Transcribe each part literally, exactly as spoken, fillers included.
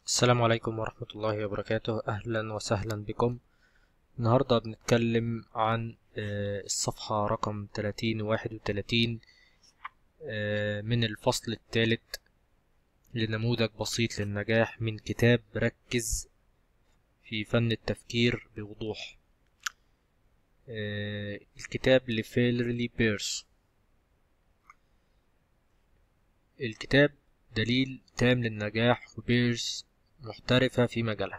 السلام عليكم ورحمة الله وبركاته. أهلا وسهلا بكم. النهاردة بنتكلم عن الصفحة رقم ثلاثين وواحد وثلاثين من الفصل الثالث لنموذج بسيط للنجاح من كتاب ركز في فن التفكير بوضوح. الكتاب لفيرلي بيرس. الكتاب دليل تام للنجاح، وبيرس محترفة في مجالها.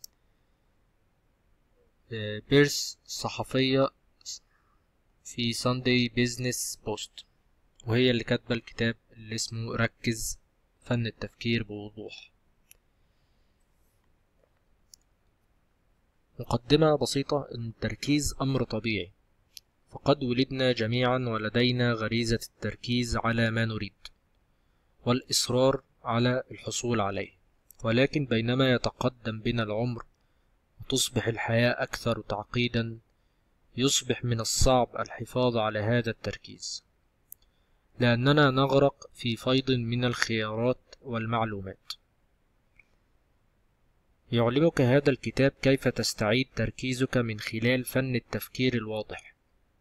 بيرس صحفية في ساندي بيزنس بوست، وهي اللي كاتبة الكتاب اللي اسمه ركز فن التفكير بوضوح. مقدمة بسيطة. إن التركيز أمر طبيعي، فقد ولدنا جميعا ولدينا غريزة التركيز على ما نريد والإصرار على الحصول عليه، ولكن بينما يتقدم بنا العمر وتصبح الحياة أكثر تعقيدا، يصبح من الصعب الحفاظ على هذا التركيز، لأننا نغرق في فيض من الخيارات والمعلومات. يعلمك هذا الكتاب كيف تستعيد تركيزك من خلال فن التفكير الواضح،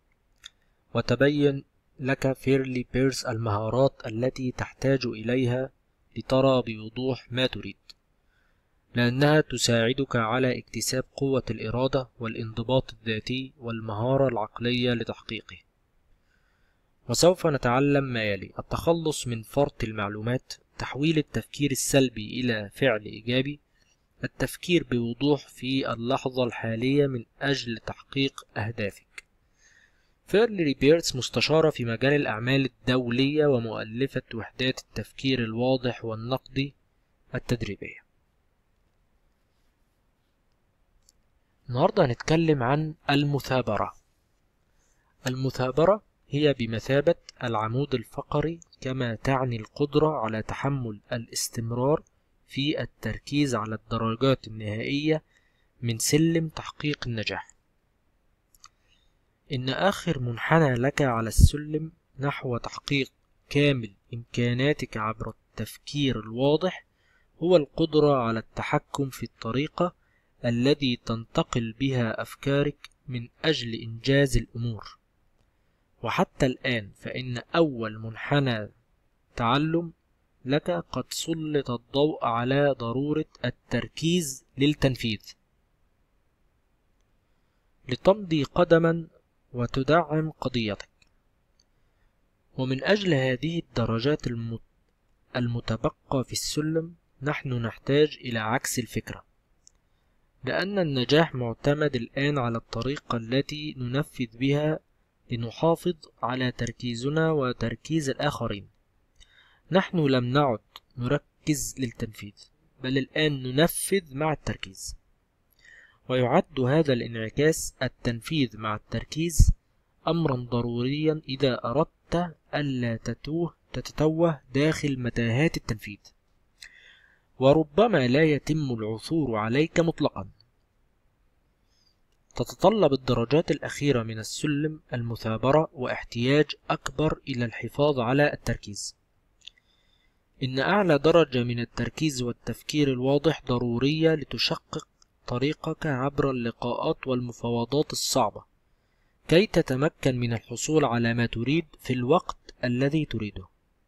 وتبين لك فيرلي بيرس المهارات التي تحتاج إليها لترى بوضوح ما تريد، لأنها تساعدك على اكتساب قوة الإرادة والانضباط الذاتي والمهارة العقلية لتحقيقه. وسوف نتعلم ما يلي: التخلص من فرط المعلومات، تحويل التفكير السلبي إلى فعل إيجابي، التفكير بوضوح في اللحظة الحالية من أجل تحقيق أهدافك. فيرلي بيرس مستشارة في مجال الأعمال الدولية ومؤلفة وحدات التفكير الواضح والنقدي التدريبية. النهاردة هنتكلم عن المثابرة. المثابرة هي بمثابة العمود الفقري، كما تعني القدرة على تحمل الاستمرار في التركيز على الدرجات النهائية من سلم تحقيق النجاح. إن آخر منحنى لك على السلم نحو تحقيق كامل إمكاناتك عبر التفكير الواضح هو القدرة على التحكم في الطريقة التي تنتقل بها أفكارك من أجل إنجاز الأمور. وحتى الآن فإن أول منحنى تعلم لك قد سلط الضوء على ضرورة التركيز للتنفيذ، لتمضي قدما وتدعم قضيتك. ومن أجل هذه الدرجات المتبقى في السلم نحن نحتاج إلى عكس الفكرة، لأن النجاح معتمد الآن على الطريقة التي ننفذ بها لنحافظ على تركيزنا وتركيز الآخرين. نحن لم نعد نركز للتنفيذ، بل الآن ننفذ مع التركيز. ويعد هذا الانعكاس، التنفيذ مع التركيز، أمرا ضروريا إذا أردت ألا تتوه تتتوه داخل متاهات التنفيذ، وربما لا يتم العثور عليك مطلقا. تتطلب الدرجات الأخيرة من السلم المثابرة واحتياج أكبر إلى الحفاظ على التركيز. إن أعلى درجة من التركيز والتفكير الواضح ضرورية لتشقق طريقك عبر اللقاءات والمفاوضات الصعبة، كي تتمكن من الحصول على ما تريد في الوقت الذي تريده.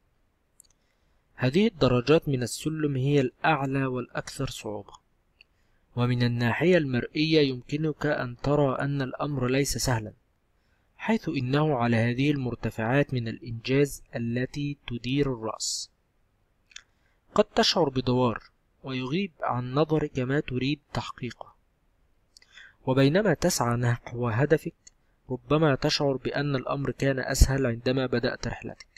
هذه الدرجات من السلم هي الأعلى والأكثر صعوبة، ومن الناحية المرئية يمكنك أن ترى أن الأمر ليس سهلا، حيث إنه على هذه المرتفعات من الإنجاز التي تدير الرأس قد تشعر بدوار ويغيب عن نظرك ما تريد تحقيقه، وبينما تسعى نحو هدفك ربما تشعر بأن الأمر كان أسهل عندما بدأت رحلتك.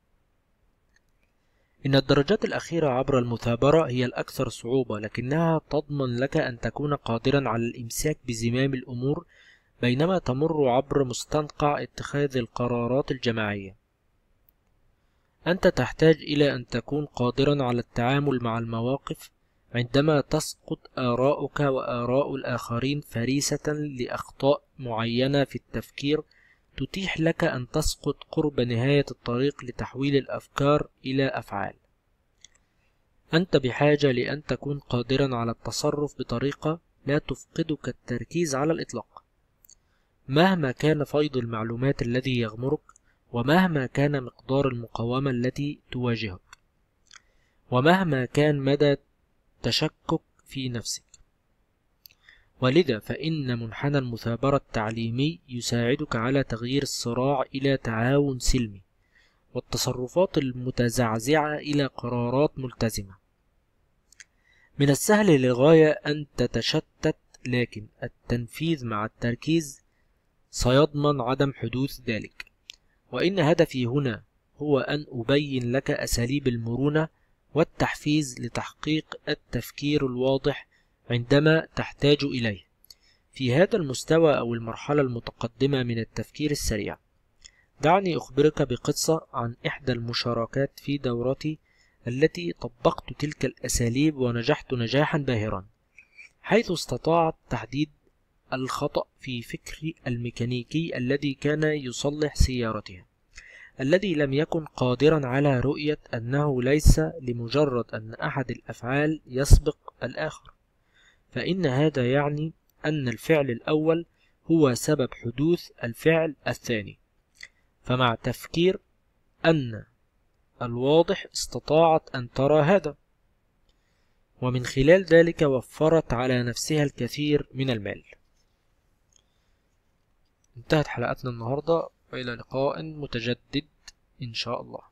إن الدرجات الأخيرة عبر المثابرة هي الأكثر صعوبة، لكنها تضمن لك أن تكون قادرا على الإمساك بزمام الأمور بينما تمر عبر مستنقع اتخاذ القرارات الجماعية. أنت تحتاج إلى أن تكون قادرا على التعامل مع المواقف عندما تسقط آراؤك وآراء الآخرين فريسة لأخطاء معينة في التفكير تتيح لك أن تسقط قرب نهاية الطريق لتحويل الأفكار إلى أفعال. أنت بحاجة لأن تكون قادرا على التصرف بطريقة لا تفقدك التركيز على الإطلاق، مهما كان فيض المعلومات الذي يغمرك، ومهما كان مقدار المقاومة التي تواجهك، ومهما كان مدى تشكك في نفسك. ولذا فإن منحنى المثابرة التعليمي يساعدك على تغيير الصراع إلى تعاون سلمي، والتصرفات المتزعزعة إلى قرارات ملتزمة. من السهل للغاية أن تتشتت، لكن التنفيذ مع التركيز سيضمن عدم حدوث ذلك. وإن هدفي هنا هو أن أبين لك أساليب المرونة والتحفيز لتحقيق التفكير الواضح عندما تحتاج إليه في هذا المستوى أو المرحلة المتقدمة من التفكير السريع. دعني أخبرك بقصة عن إحدى المشاركات في دورتي التي طبقت تلك الأساليب ونجحت نجاحا باهرا، حيث استطاعت تحديد الخطأ في فكري الميكانيكي الذي كان يصلح سيارتها، الذي لم يكن قادرا على رؤية أنه ليس لمجرد أن أحد الأفعال يسبق الآخر، فإن هذا يعني أن الفعل الأول هو سبب حدوث الفعل الثاني. فمع تفكير أن الواضح استطاعت أن ترى هذا، ومن خلال ذلك وفرت على نفسها الكثير من المال. انتهت حلقتنا النهاردة، وإلى لقاء متجدد إن شاء الله.